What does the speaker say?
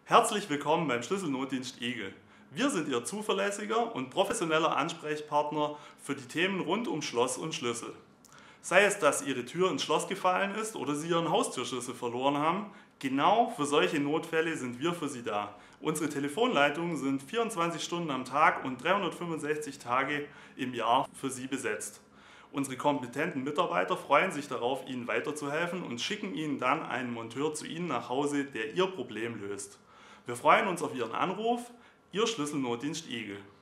Herzlich willkommen beim Schlüsselnotdienst Igel. Wir sind Ihr zuverlässiger und professioneller Ansprechpartner für die Themen rund um Schloss und Schlüssel. Sei es, dass Ihre Tür ins Schloss gefallen ist oder Sie Ihren Haustürschlüssel verloren haben, genau für solche Notfälle sind wir für Sie da. Unsere Telefonleitungen sind 24 Stunden am Tag und 365 Tage im Jahr für Sie besetzt. Unsere kompetenten Mitarbeiter freuen sich darauf, Ihnen weiterzuhelfen und schicken Ihnen dann einen Monteur zu Ihnen nach Hause, der Ihr Problem löst. Wir freuen uns auf Ihren Anruf, Ihr Schlüsselnotdienst Igel.